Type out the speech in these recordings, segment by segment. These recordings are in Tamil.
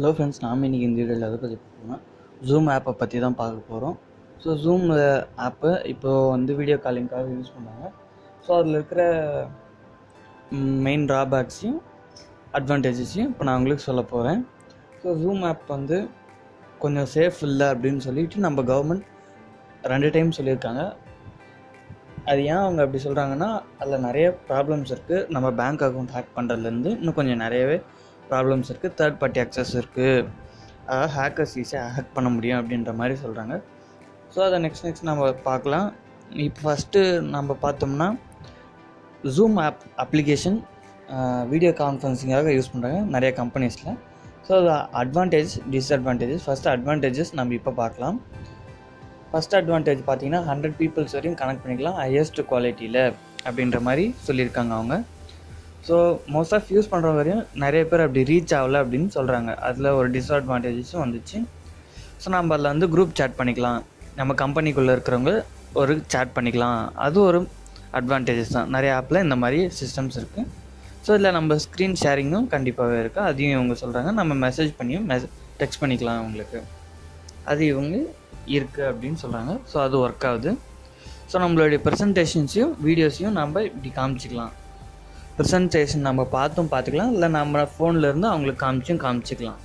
ஹலோ ஃப்ரெண்ட்ஸ், நாம் இன்றைக்கி இந்த வீடியோவில் எதை பற்றி பார்க்கணும்னா ஜூம் ஆப்பை பற்றி தான் பார்க்க போகிறோம். ஸோ ஜூம் ஆப்பை இப்போது வந்து வீடியோ காலிங்காக யூஸ் பண்ணுறாங்க. ஸோ அதில் இருக்கிற மெயின் ட்ராபேக்ஸையும் அட்வான்டேஜஸையும் இப்போ நான் உங்களுக்கு சொல்ல போகிறேன். ஸோ ஜூம் ஆப் வந்து கொஞ்சம் சேஃப் இல்லை அப்படின்னு சொல்லிட்டு நம்ம கவர்மெண்ட் 2 டைம் சொல்லியிருக்காங்க. அது ஏன் அவங்க அப்படி சொல்கிறாங்கன்னா, அதில் நிறைய ப்ராப்ளம்ஸ் இருக்குது. நம்ம பேங்க் அக்கௌண்ட் ஹேக் பண்ணுறதுலேருந்து இன்னும் கொஞ்சம் நிறையவே ப்ராப்ளம்ஸ் இருக்குது. தேர்ட் பார்ட்டி அக்சஸ் இருக்குது, அதாவது ஹேக்கர்ஸ் ஈஸியாக ஹேக் பண்ண முடியும் அப்படின்ற மாதிரி சொல்கிறாங்க. ஸோ அதை நெக்ஸ்ட் நம்ம பார்க்கலாம். இப்போ ஃபஸ்ட்டு நம்ம பார்த்தோம்னா ஜூம் ஆப் அப்ளிகேஷன் வீடியோ கான்ஃபரன்சிங்காக யூஸ் பண்ணுறாங்க நிறைய கம்பெனிஸில். ஸோ அது அட்வான்டேஜ், டிஸ்அட்வான்டேஜஸ். ஃபஸ்ட்டு அட்வான்டேஜஸ் நம்ம இப்போ பார்க்கலாம். ஃபஸ்ட் அட்வான்டேஜ் பார்த்தீங்கன்னா 100 பீப்புள்ஸ் வரையும் கனெக்ட் பண்ணிக்கலாம் ஹையஸ்ட் குவாலிட்டியில் அப்படின்ற மாதிரி சொல்லியிருக்காங்க அவங்க. ஸோ மோஸ்ட் ஆஃப் யூஸ் பண்ணுற வரையும் நிறைய பேர் அப்படி ரீச் ஆகலை அப்படின்னு சொல்கிறாங்க. அதில் ஒரு டிஸ்அட்வான்டேஜஸும் வந்துச்சு. ஸோ நம்ம அதில் வந்து குரூப் சேட் பண்ணிக்கலாம், நம்ம கம்பெனிக்குள்ளே இருக்கிறவங்க ஒரு சேட் பண்ணிக்கலாம். அது ஒரு அட்வான்டேஜஸ் தான். நிறைய ஆப்பில் இந்த மாதிரி சிஸ்டம்ஸ் இருக்குது. ஸோ இதில் நம்ம ஸ்க்ரீன் ஷேரிங்கும் கண்டிப்பாகவே இருக்குது. அதையும் இவங்க சொல்கிறாங்க. நம்ம மெசேஜ் பண்ணியும் டெக்ஸ்ட் பண்ணிக்கலாம் அவங்களுக்கு, அது இவங்க இருக்குது அப்படின்னு சொல்கிறாங்க. ஸோ அது ஒர்க் ஆகுது. ஸோ நம்மளுடைய ப்ரெசன்டேஷன்ஸையும் வீடியோஸையும் நம்ம இப்படி காமிச்சிக்கலாம். ப்ரெசன்டேஷன் நம்ம பார்த்துக்கலாம், இல்லை நம்ம ஃபோன்லேருந்து அவங்களுக்கு காமிச்சிக்கலாம்.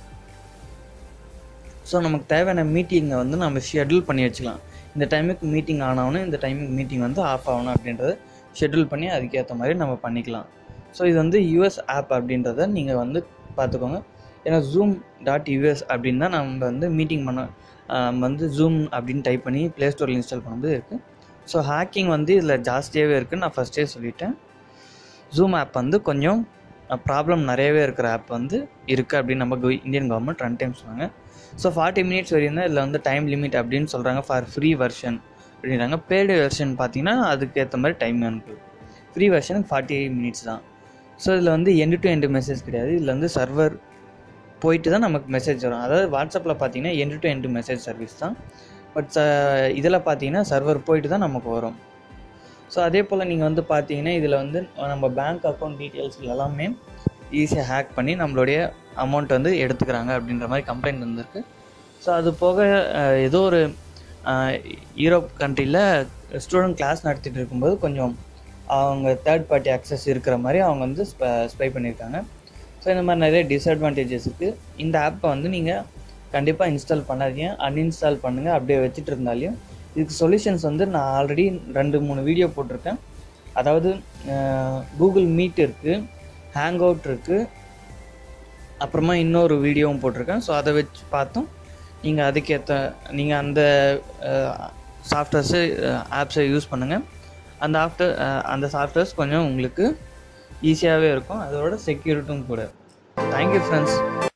ஸோ நமக்கு தேவையான மீட்டிங்கை வந்து நம்ம ஷெட்யூல் பண்ணி வச்சுக்கலாம். இந்த டைமுக்கு மீட்டிங் ஆன் ஆகணும், இந்த டைமுக்கு மீட்டிங் வந்து ஆஃப் ஆகணும் அப்படின்றத ஷெட்யூல் பண்ணி அதுக்கேற்ற மாதிரி நம்ம பண்ணிக்கலாம். ஸோ இது வந்து யூஎஸ் ஆப் அப்படின்றத நீங்கள் வந்து பார்த்துக்கோங்க. ஏன்னா zoom.us அப்படின்னு தான் நம்ம வந்து மீட்டிங் பண்ண வந்து ஜூம் அப்படின்னு டைப் பண்ணி ப்ளே ஸ்டோரில் இன்ஸ்டால் பண்ணும்போது இருக்குது. ஸோ ஹேக்கிங் வந்து இதில் ஜாஸ்தியாகவே இருக்குதுன்னு நான் ஃபஸ்ட்டே சொல்லிட்டேன். ஜூம் ஆப் வந்து கொஞ்சம் ப்ராப்ளம் நிறையவே இருக்கிற ஆப் வந்து இருக்குது அப்படின்னு நம்ம இந்தியன் கவர்மெண்ட் 2 டைம் சொன்னாங்க. ஸோ 40 மினிட்ஸ் வரையும் தான் இதில் வந்து டைம் லிமிட் அப்படின்னு சொல்கிறாங்க ஃபார் ஃப்ரீ வெர்ஷன் அப்படின்றாங்க. பெய்டு வெர்ஷன் பார்த்தீங்கன்னா அதுக்கேற்ற மாதிரி டைம் இருக்குது. ஃப்ரீ வெர்ஷனுக்கு 48 மினிட்ஸ் தான். ஸோ இதில் வந்து எண்டு டு எண்டு மெசேஜ் கிடையாது. இதில் வந்து சர்வர் போயிட்டு தான் நமக்கு மெசேஜ் வரும். அதாவது வாட்ஸ்அப்பில் பார்த்தீங்கன்னா end to end message service தான். பட் இதில் பார்த்தீங்கன்னா சர்வர் போயிட்டு தான் நமக்கு வரும். ஸோ அதே போல் நீங்கள் வந்து பார்த்தீங்கன்னா இதில் வந்து நம்ம பேங்க் அக்கௌண்ட் டீட்டெயில்ஸ் எல்லாமே ஈஸியாக ஹேக் பண்ணி நம்மளுடைய அமௌண்ட் வந்து எடுத்துக்கிறாங்க அப்படின்ற மாதிரி கம்ப்ளைண்ட் வந்திருக்கு. ஸோ அது போக ஏதோ ஒரு யூரோப் கண்ட்ரியில் ஸ்டூடெண்ட் கிளாஸ் நடத்திட்டு இருக்கும்போது கொஞ்சம் அவங்க தேர்ட் பார்ட்டி அக்சஸ் இருக்கிற மாதிரி அவங்க வந்து ஸ்பை பண்ணியிருக்காங்க. ஸோ இந்த மாதிரி நிறைய டிஸ்அட்வான்டேஜஸ் இருக்குது. இந்த ஆப்பை வந்து நீங்கள் கண்டிப்பாக இன்ஸ்டால் பண்ணாதீங்க, அன்இன்ஸ்டால் பண்ணுங்கள். அப்படியே வச்சுட்டு இருந்தாலையும் இதுக்கு சொல்யூஷன்ஸ் வந்து நான் ஆல்ரெடி 2-3 வீடியோ போட்டிருக்கேன். அதாவது கூகுள் மீட் இருக்குது, ஹேங் அவுட் இருக்குது, அப்புறமா இன்னொரு வீடியோவும் போட்டிருக்கேன். ஸோ அதை வச்சு பார்த்தோம் நீங்கள் அதுக்கேற்ற நீங்கள் அந்த சாஃப்ட்வேர்ஸு ஆப்ஸை யூஸ் பண்ணுங்கள். அந்த சாஃப்ட்வேர்ஸ் கொஞ்சம் உங்களுக்கு ஈஸியாகவே இருக்கும், அதோட செக்யூரிட்டியும் கூட. Thank you friends.